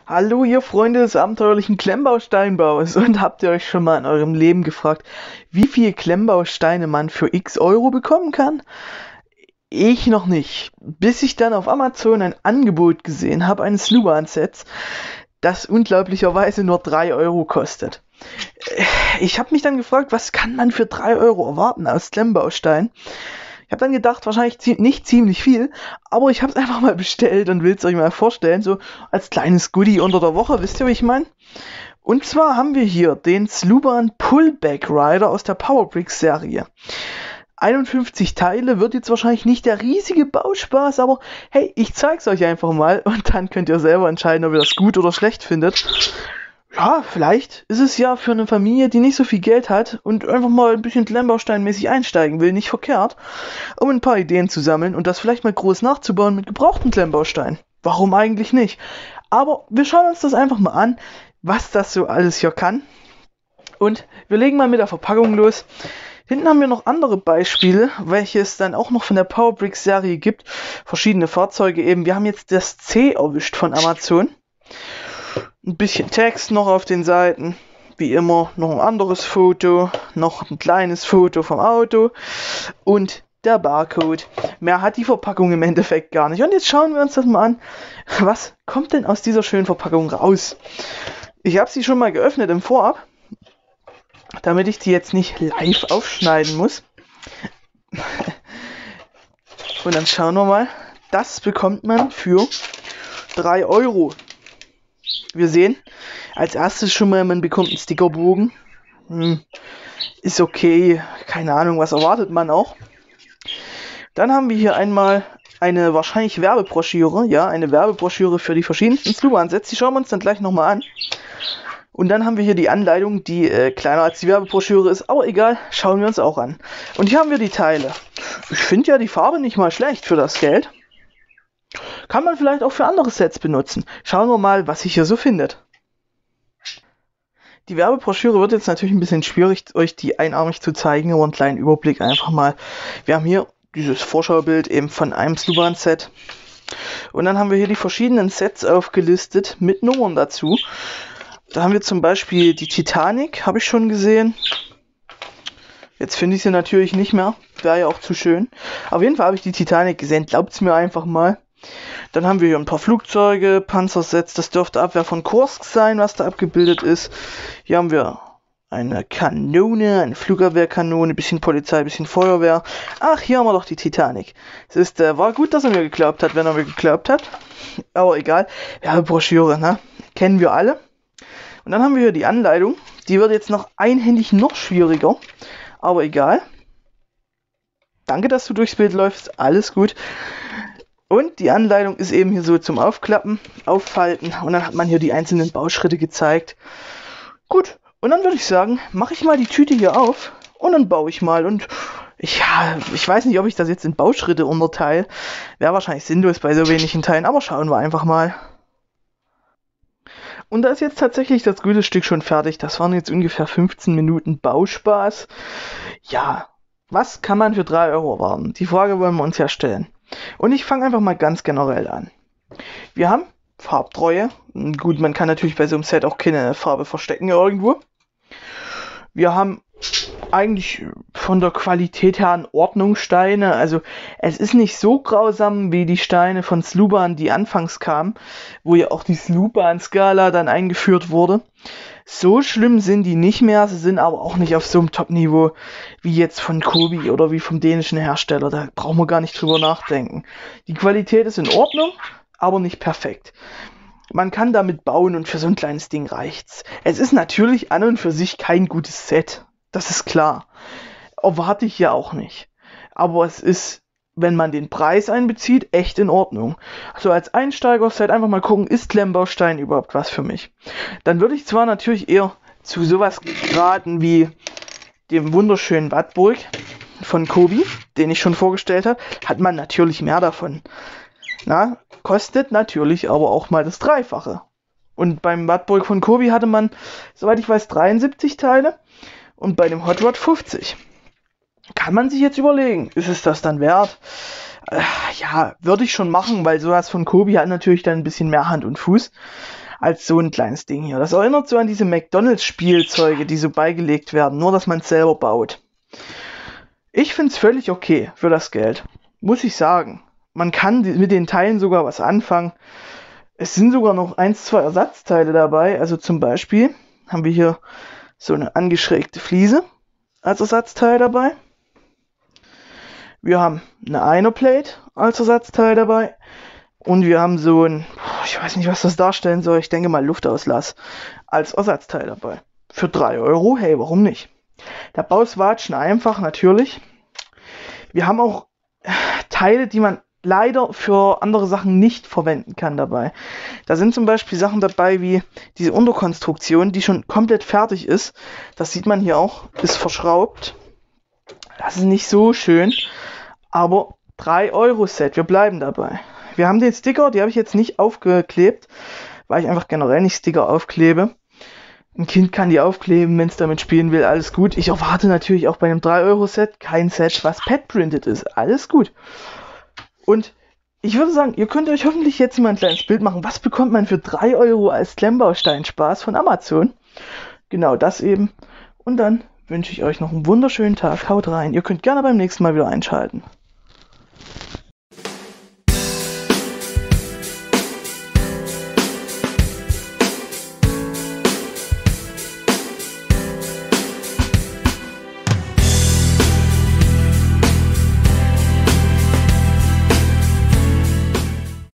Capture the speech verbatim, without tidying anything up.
Hallo, ihr Freunde des abenteuerlichen Klemmbausteinbaus. Und habt ihr euch schon mal in eurem Leben gefragt, wie viel Klemmbausteine man für x Euro bekommen kann? Ich noch nicht. Bis ich dann auf Amazon ein Angebot gesehen habe eines Sluban-Sets, das unglaublicherweise nur drei Euro kostet. Ich habe mich dann gefragt, was kann man für drei Euro erwarten aus Klemmbausteinen? Ich habe dann gedacht, wahrscheinlich zie- nicht ziemlich viel, aber ich habe es einfach mal bestellt und will es euch mal vorstellen, so als kleines Goodie unter der Woche, wisst ihr, wie ich meine? Und zwar haben wir hier den Sluban Pullback Rider aus der Powerbricks Serie. einundfünfzig Teile, wird jetzt wahrscheinlich nicht der riesige Bauspaß, aber hey, ich zeig's euch einfach mal und dann könnt ihr selber entscheiden, ob ihr das gut oder schlecht findet. Ja, vielleicht ist es ja für eine Familie, die nicht so viel Geld hat und einfach mal ein bisschen Klemmbausteinmäßig einsteigen will, nicht verkehrt, um ein paar Ideen zu sammeln und das vielleicht mal groß nachzubauen mit gebrauchten Klemmbausteinen. Warum eigentlich nicht? Aber wir schauen uns das einfach mal an, was das so alles hier kann. Und wir legen mal mit der Verpackung los. Hinten haben wir noch andere Beispiele, welche es dann auch noch von der Powerbricks Serie gibt. Verschiedene Fahrzeuge eben. Wir haben jetzt das C erwischt von Amazon. Ein bisschen Text noch auf den Seiten, wie immer noch ein anderes Foto, noch ein kleines Foto vom Auto und der Barcode. Mehr hat die Verpackung im Endeffekt gar nicht. Und jetzt schauen wir uns das mal an. Was kommt denn aus dieser schönen Verpackung raus? Ich habe sie schon mal geöffnet im Vorab, damit ich die jetzt nicht live aufschneiden muss. Und dann schauen wir mal. Das bekommt man für drei Euro. Wir sehen als erstes schon mal, man bekommt einen Stickerbogen. Hm, ist okay, keine Ahnung, was erwartet man auch. Dann haben wir hier einmal eine wahrscheinlich Werbebroschüre, ja, eine Werbebroschüre für die verschiedensten Sluban-Sets. Die schauen wir uns dann gleich nochmal an. Und dann haben wir hier die Anleitung, die äh, kleiner als die Werbebroschüre ist, aber egal, schauen wir uns auch an. Und hier haben wir die Teile. Ich finde ja die Farbe nicht mal schlecht für das Geld. Kann man vielleicht auch für andere Sets benutzen. Schauen wir mal, was sich hier so findet. Die Werbebroschüre wird jetzt natürlich ein bisschen schwierig, euch die einarmig zu zeigen, aber einen kleinen Überblick einfach mal. Wir haben hier dieses Vorschaubild eben von einem Sluban-Set. Und dann haben wir hier die verschiedenen Sets aufgelistet mit Nummern dazu. Da haben wir zum Beispiel die Titanic, habe ich schon gesehen. Jetzt finde ich sie natürlich nicht mehr, wäre ja auch zu schön. Auf jeden Fall habe ich die Titanic gesehen, glaubt's mir einfach mal. Dann haben wir hier ein paar Flugzeuge, Panzersets, das dürfte Abwehr von Kursk sein, was da abgebildet ist. Hier haben wir eine Kanone, eine Flugabwehrkanone, bisschen Polizei, bisschen Feuerwehr. Ach, hier haben wir doch die Titanic. Es ist, äh, war gut, dass er mir geglaubt hat, wenn er mir geglaubt hat. Aber egal, Werbebroschüre, ne? Kennen wir alle. Und dann haben wir hier die Anleitung. Die wird jetzt noch einhändig noch schwieriger. Aber egal. Danke, dass du durchs Bild läufst. Alles gut. Und die Anleitung ist eben hier so zum Aufklappen, Auffalten. Und dann hat man hier die einzelnen Bauschritte gezeigt. Gut. Und dann würde ich sagen, mache ich mal die Tüte hier auf. Und dann baue ich mal. Und ich, ja, ich weiß nicht, ob ich das jetzt in Bauschritte unterteile. Wäre wahrscheinlich sinnlos bei so wenigen Teilen. Aber schauen wir einfach mal. Und da ist jetzt tatsächlich das gute Stück schon fertig. Das waren jetzt ungefähr fünfzehn Minuten Bauspaß. Ja, was kann man für drei Euro erwarten? Die Frage wollen wir uns ja stellen. Und ich fange einfach mal ganz generell an. Wir haben Farbtreue. Gut, man kann natürlich bei so einem Set auch keine Farbe verstecken irgendwo. Wir haben eigentlich von der Qualität her in Ordnung Steine. Also es ist nicht so grausam wie die Steine von Sluban, die anfangs kamen, wo ja auch die Sluban-Skala dann eingeführt wurde. So schlimm sind die nicht mehr, sie sind aber auch nicht auf so einem Top-Niveau wie jetzt von Kobi oder wie vom dänischen Hersteller. Da brauchen wir gar nicht drüber nachdenken. Die Qualität ist in Ordnung, aber nicht perfekt. Man kann damit bauen und für so ein kleines Ding reicht's. Es ist natürlich an und für sich kein gutes Set. Das ist klar. Erwarte ich ja auch nicht. Aber es ist, wenn man den Preis einbezieht, echt in Ordnung. Also als Einsteiger-Set einfach mal gucken, ist Klemmbaustein überhaupt was für mich? Dann würde ich zwar natürlich eher zu sowas raten wie dem wunderschönen Wartburg von Kobi, den ich schon vorgestellt habe, hat man natürlich mehr davon. Na, kostet natürlich aber auch mal das Dreifache. Und beim Wartburg von Kobi hatte man, soweit ich weiß, dreiundsiebzig Teile. Und bei dem Hot Rod fünfzig. Kann man sich jetzt überlegen, ist es das dann wert? Äh, ja, würde ich schon machen, weil sowas von Kobi hat natürlich dann ein bisschen mehr Hand und Fuß. als so ein kleines Ding hier. Das erinnert so an diese McDonalds-Spielzeuge, die so beigelegt werden, nur dass man es selber baut. Ich finde es völlig okay für das Geld, muss ich sagen. Man kann mit den Teilen sogar was anfangen. Es sind sogar noch ein, zwei Ersatzteile dabei. Also zum Beispiel haben wir hier so eine angeschrägte Fliese als Ersatzteil dabei. Wir haben eine Einerplate als Ersatzteil dabei. Und wir haben so ein, ich weiß nicht, was das darstellen soll, ich denke mal Luftauslass als Ersatzteil dabei. Für drei Euro, hey, warum nicht? Der Bau ist watschen einfach, natürlich. Wir haben auch Teile, die man leider für andere Sachen nicht verwenden kann dabei. Da sind zum Beispiel Sachen dabei wie diese Unterkonstruktion, die schon komplett fertig ist. Das sieht man hier auch, ist verschraubt. Das ist nicht so schön, aber drei Euro Set, wir bleiben dabei. Wir haben den Sticker, die habe ich jetzt nicht aufgeklebt, weil ich einfach generell nicht Sticker aufklebe. Ein Kind kann die aufkleben, wenn es damit spielen will, alles gut. Ich erwarte natürlich auch bei einem drei Euro Set kein Set, was pet-printed ist. Alles gut. Und ich würde sagen, ihr könnt euch hoffentlich jetzt mal ein kleines Bild machen. Was bekommt man für drei Euro als Klemmbaustein-Spaß von Amazon? Genau das eben. Und dann wünsche ich euch noch einen wunderschönen Tag. Haut rein. Ihr könnt gerne beim nächsten Mal wieder einschalten.